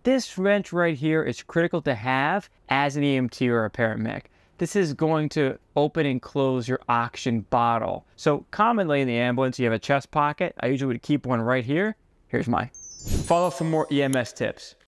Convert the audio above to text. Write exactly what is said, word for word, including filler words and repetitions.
this wrench right here is critical to have as an E M T or a paramedic. This is going to open and close your oxygen bottle. So commonly in the ambulance, you have a chest pocket. I usually would keep one right here. Here's mine. Follow for more E M S tips.